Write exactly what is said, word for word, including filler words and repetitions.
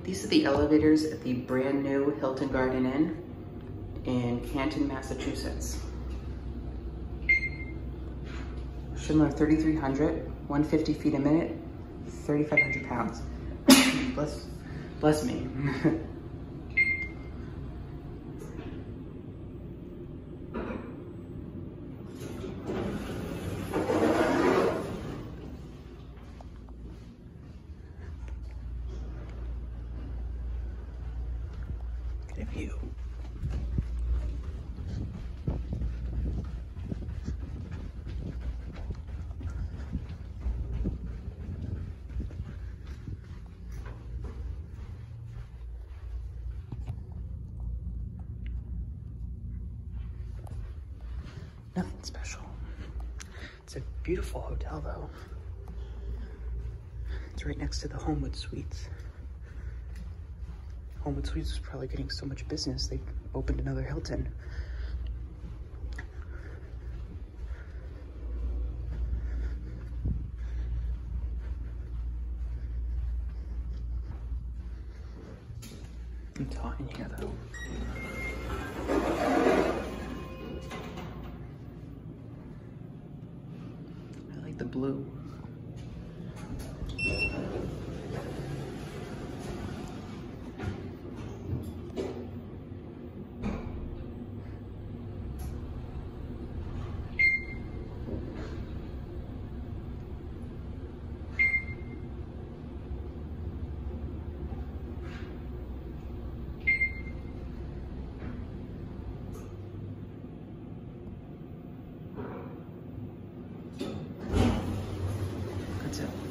These are the elevators at the brand new Hilton Garden Inn in Canton, Massachusetts. Schindler thirty-three hundred, one hundred fifty feet a minute, thirty-five hundred pounds. bless, bless me. Get a view. Nothing special. It's a beautiful hotel though. It's right next to the Homewood Suites. Homewood Suites is probably getting so much business, they opened another Hilton. It's hot in here though. I like the blue. That's it.